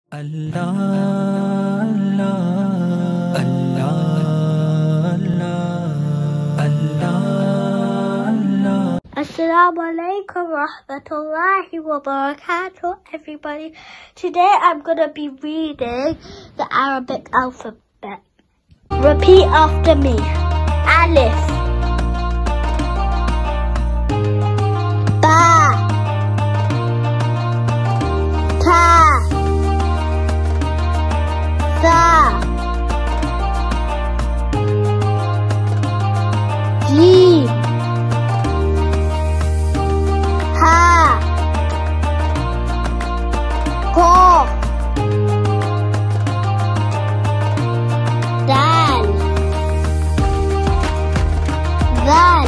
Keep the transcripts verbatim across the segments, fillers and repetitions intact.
Allah, Allah, Allah, Allah, Allah. Assalamu alaikum rahmatullahi wa barakatuh, everybody. Today I'm going to be reading the Arabic alphabet. Repeat after me. Alif, Ba, Ta, Tha, Jim, Ha, Qaf, Dal, Zal,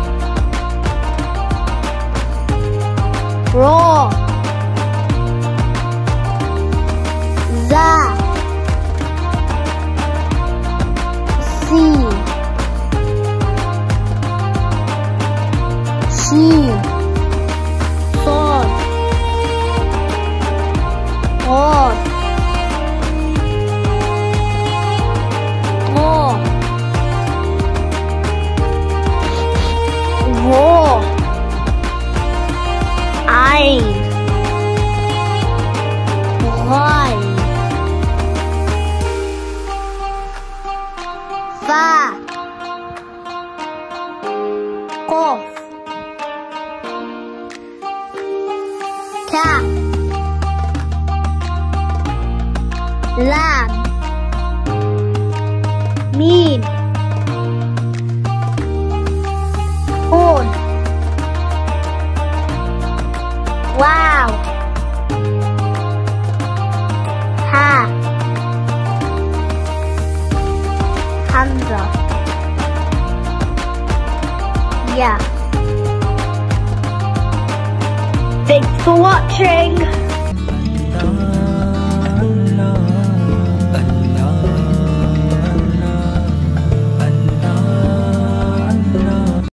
Ra, Za, Sin, Shin, Sad, Qaf, Qaf, Ra, Ain, Ghain, Fa, Qaf, Kaf, Lam, Mim, Nun, Waw, Ha, Hamza, Ya. Thanks for watching.